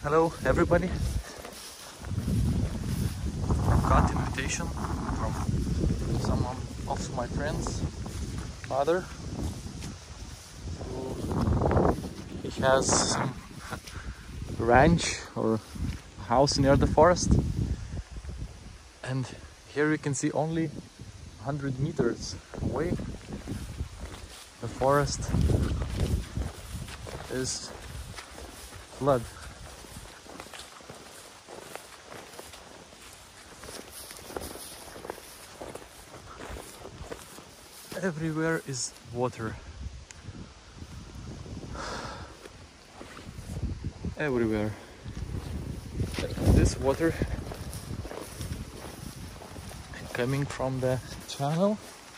Hello everybody. Got invitation from someone of my friends' father. He has some ranch or house near the forest, and here you can see only 100 meters away the forest is flood. Everywhere is water. Everywhere. This water coming from the channel,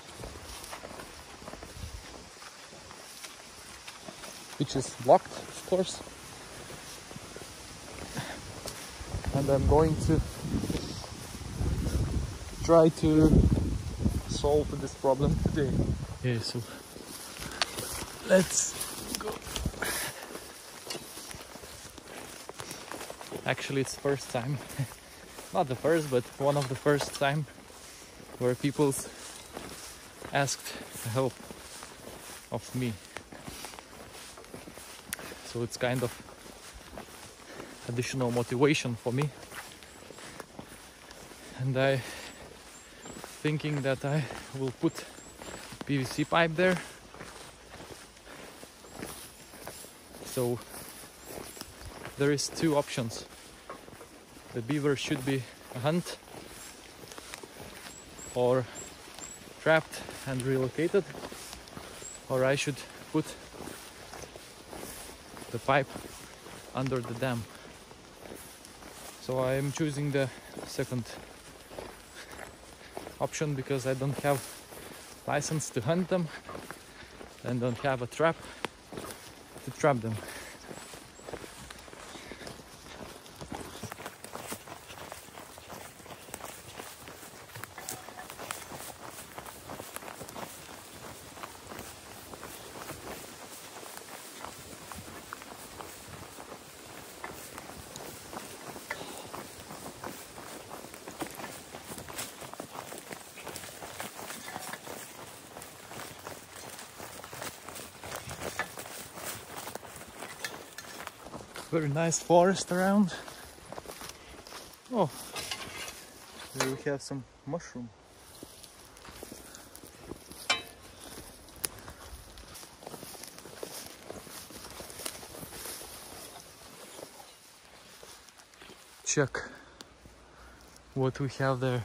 which is blocked, of course, and I'm going to try to solve this problem today. Okay, so let's go. Actually, it's first time, not the first, but one of the first time where people asked help of me. So it's kind of additional motivation for me, and I thinking that I will put PVC pipe there, so there is two options. The beaver should be hunted or trapped and relocated, or I should put the pipe under the dam. So I am choosing the second option because I don't have license to hunt them and don't have a trap to trap them. Very nice forest around. Oh, here we have some mushroom. Check what we have there.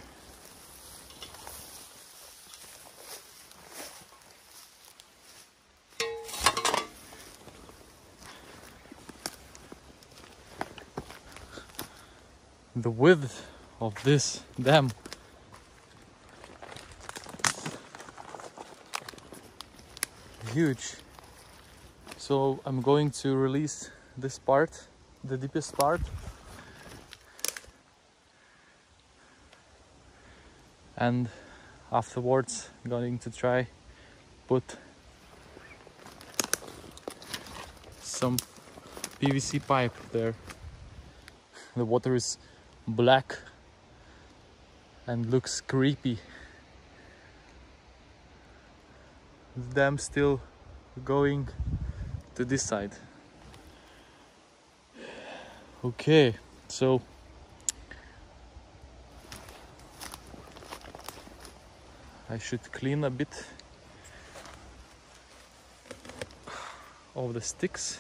The width of this dam huge. So I'm going to release this part, the deepest part, and afterwards I'm going to try put some PVC pipe there. The water is black and looks creepy. The dam still going to this side. Okay, so I should clean a bit of the sticks.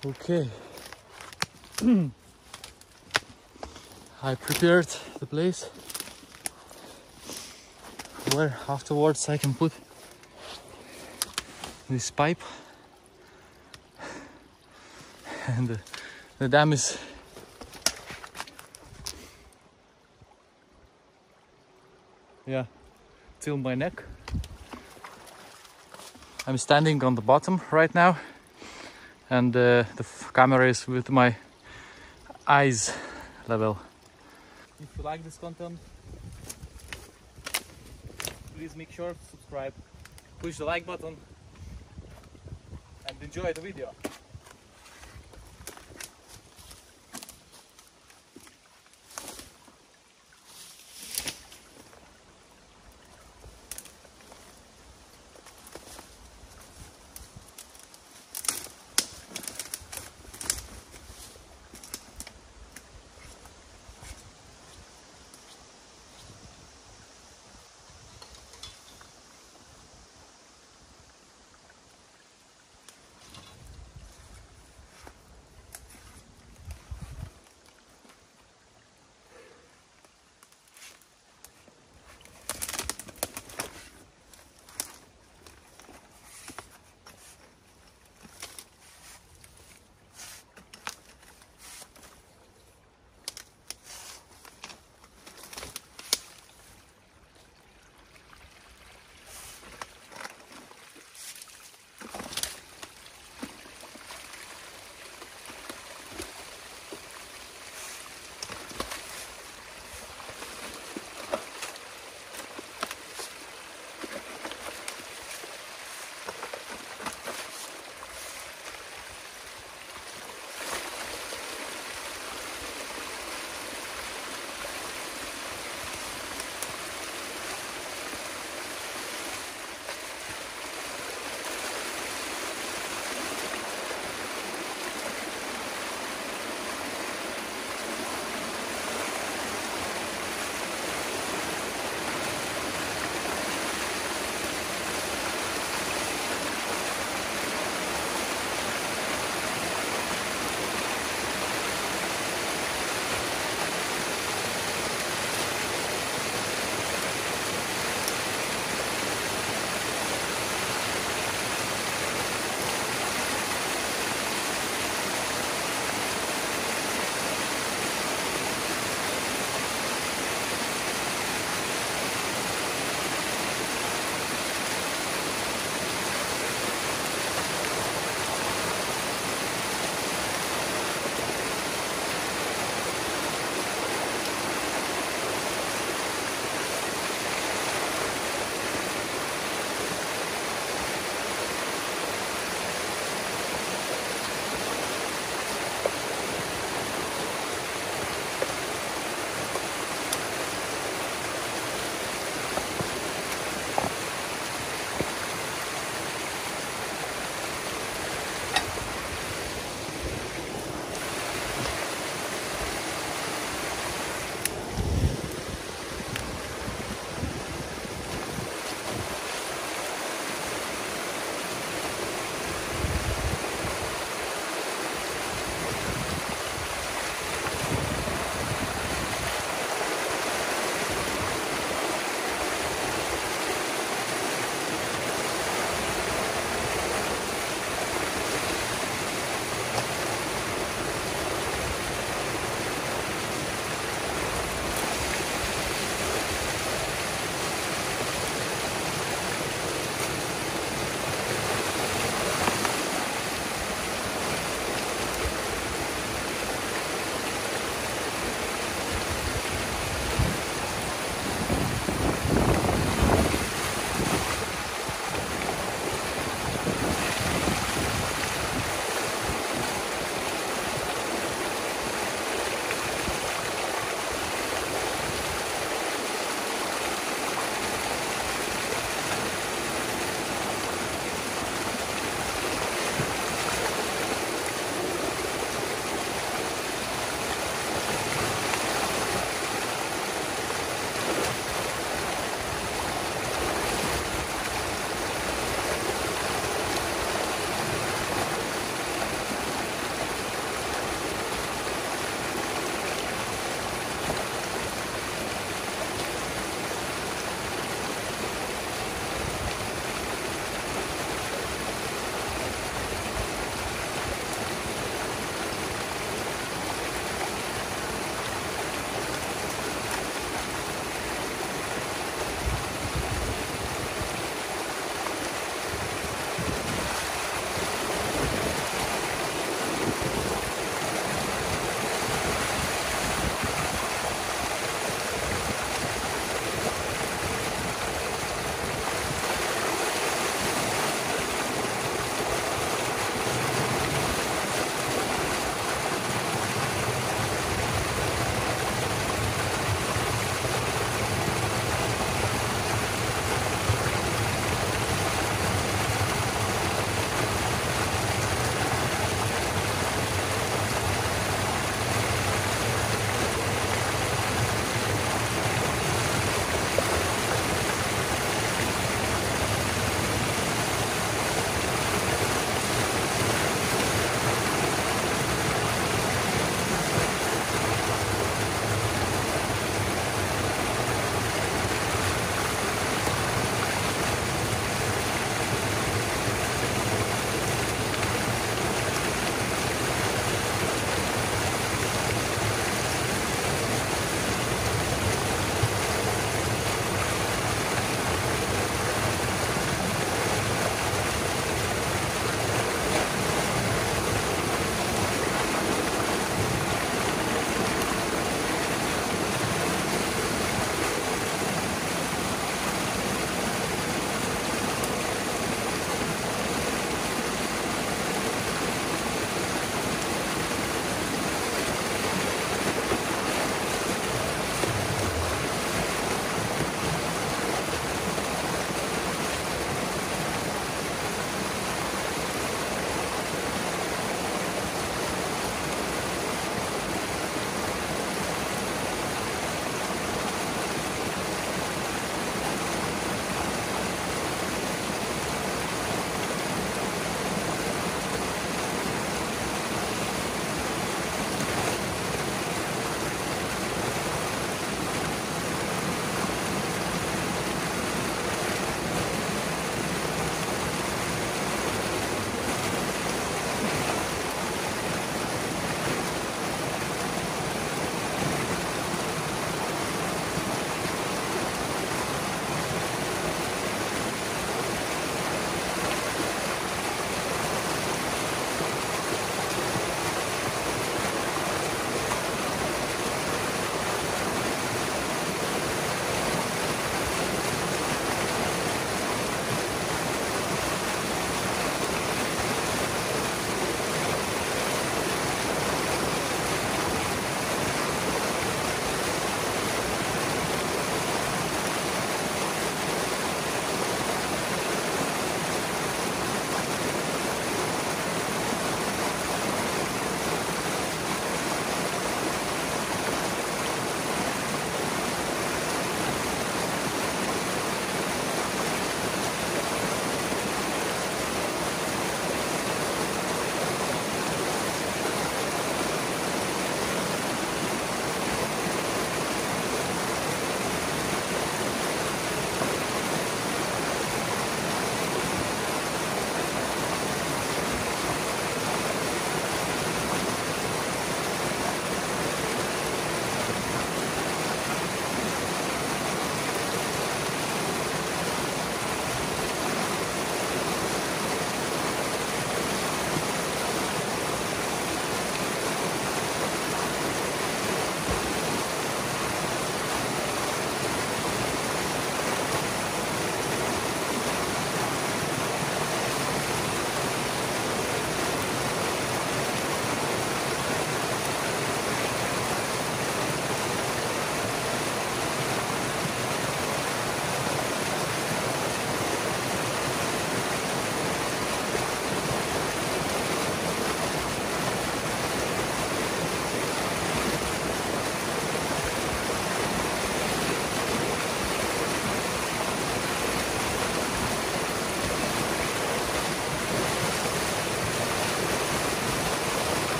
Okay. I prepared the place where afterwards I can put this pipe, and the dam is till my neck. I'm standing on the bottom right now, and the camera is with my eyes level. If you like this content, please make sure to subscribe, push the like button, and enjoy the video.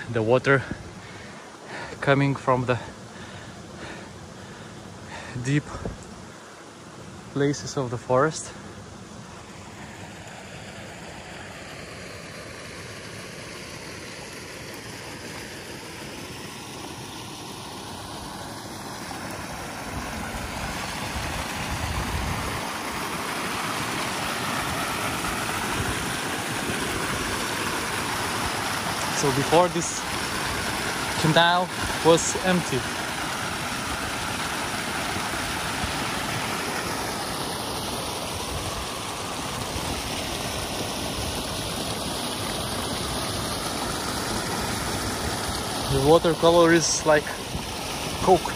the water coming from the deep places of the forest. So before, this canal was empty. The water color is like Coke.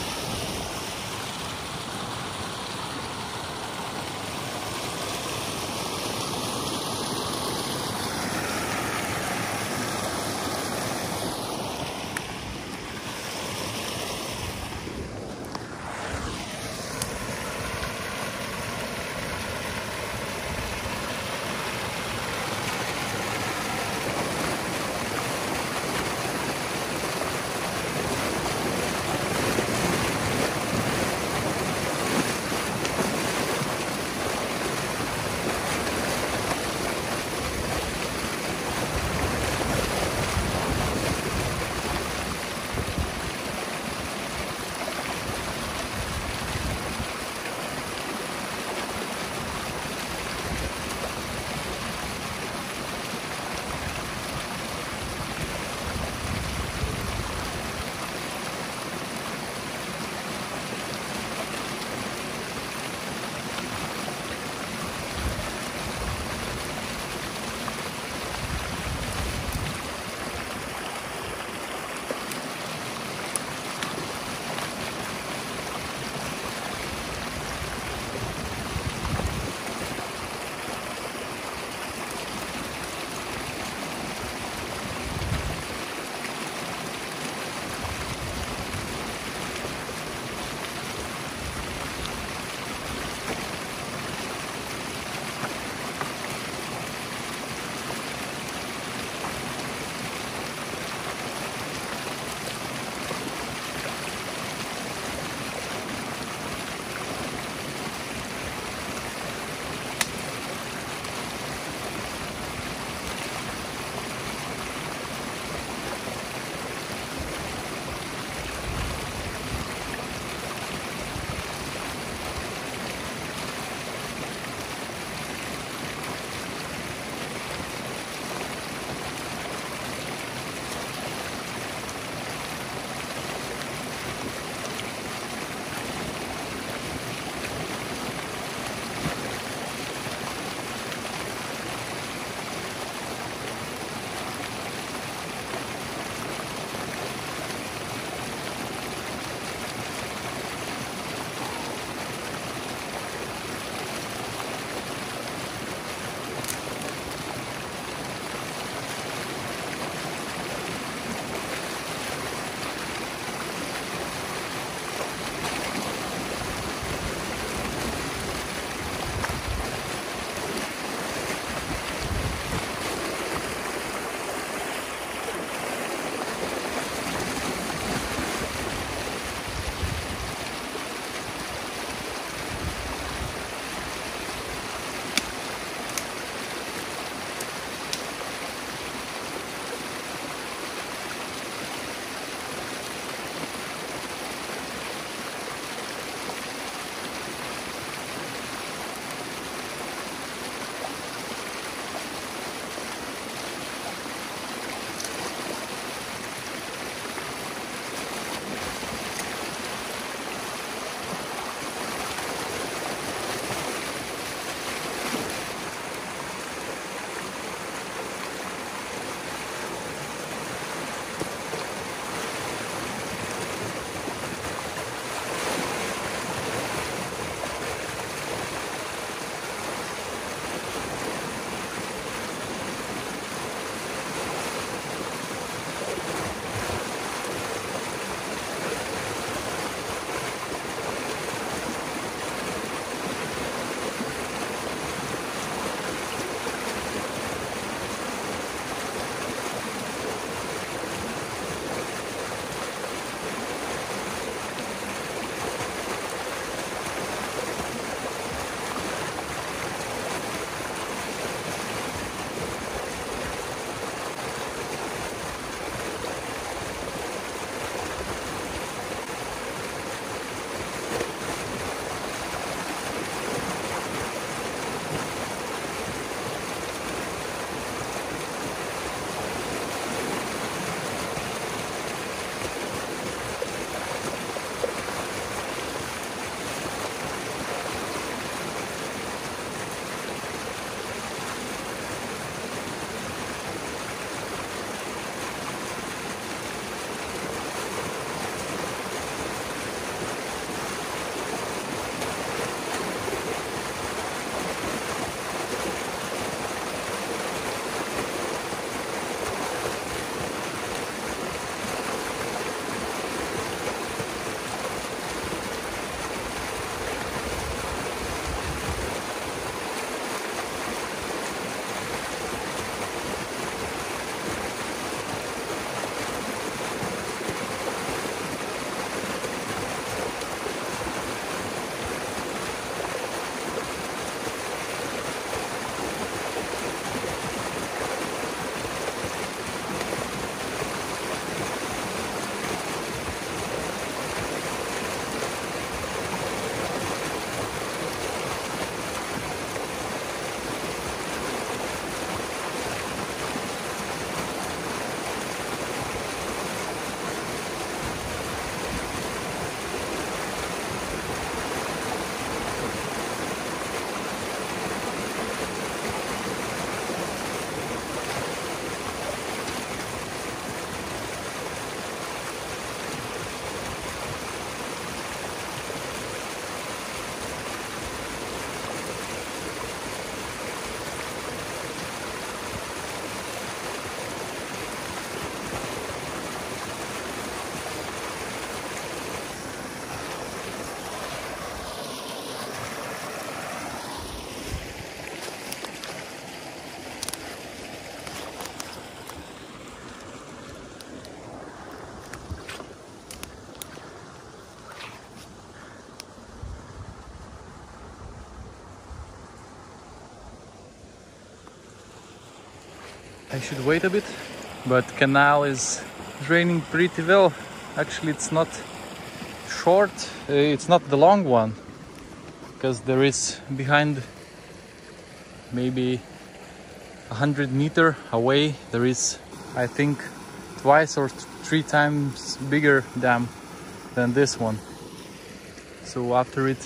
I should wait a bit, but canal is draining pretty well. Actually, it's not short, it's not the long one, because there is behind, maybe 100 meters away, there is, I think, twice or 3 times bigger dam than this one. So after it,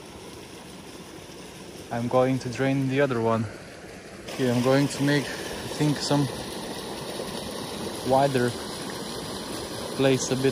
I'm going to drain the other one. Okay, I'm going to make, I think, some wider place a bit.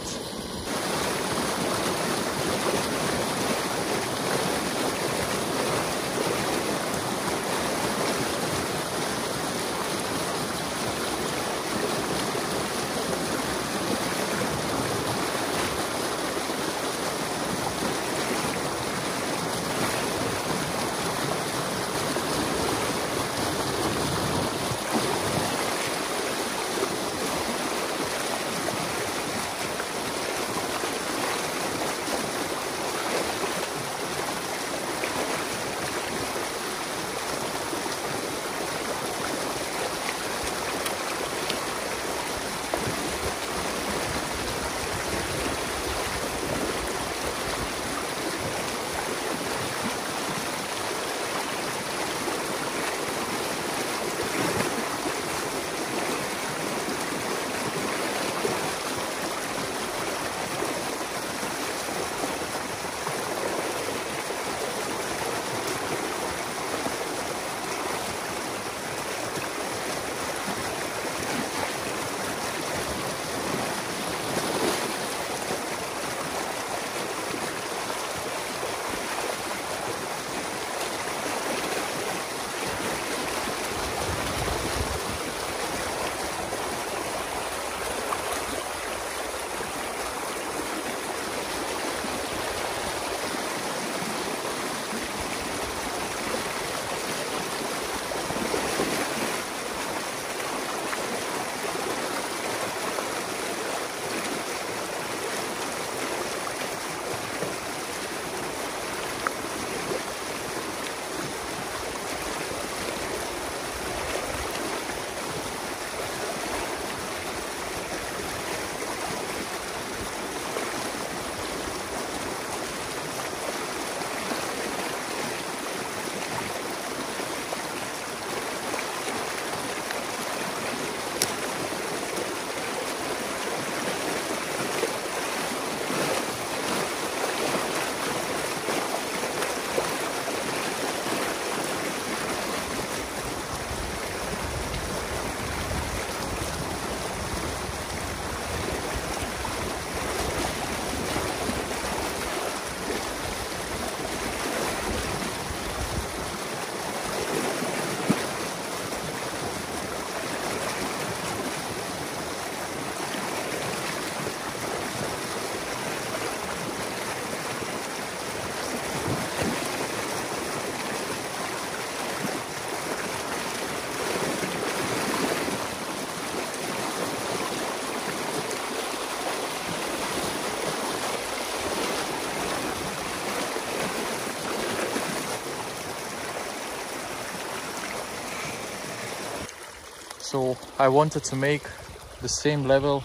So I wanted to make the same level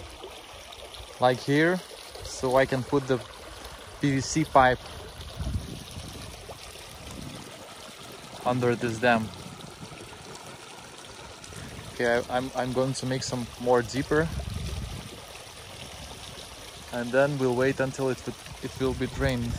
like here, so I can put the PVC pipe under this dam. Okay, I'm going to make some more deeper, and then we'll wait until it will be drained.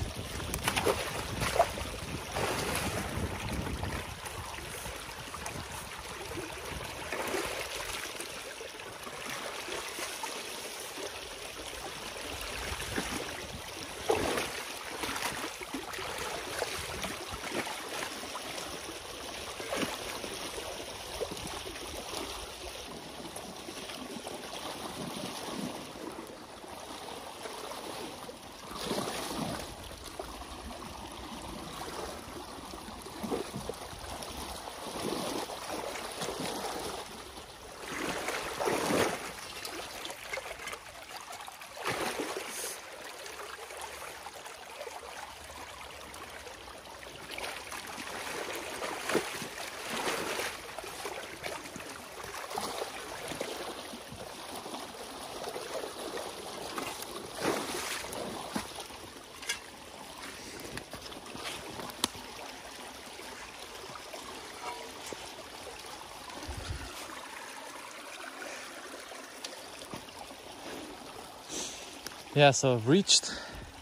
Yeah, so I've reached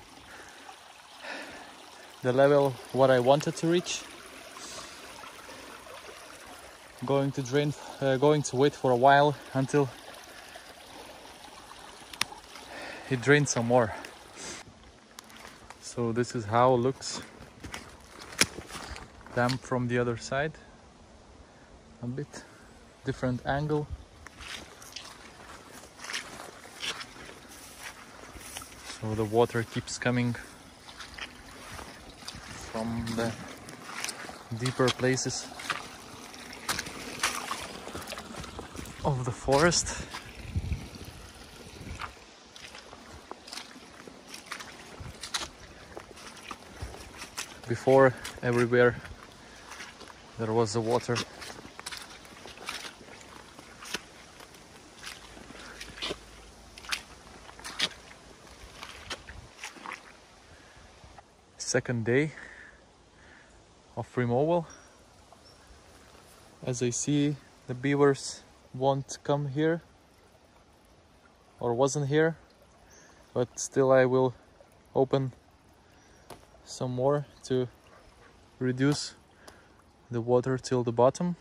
the level what I wanted to reach. Going to wait for a while until it drains some more. So this is how it looks. Dam from the other side. A bit different angle. So the water keeps coming from the deeper places of the forest. Before, everywhere there was the water. Second day of removal. As I see, the beavers won't come here or wasn't here, but still I will open some more to reduce the water till the bottom.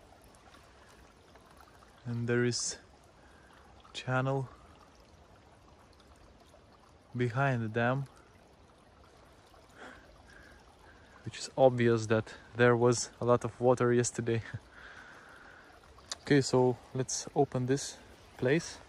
And there is channel behind the dam, which is obvious that there was a lot of water yesterday. Okay, so let's open this place.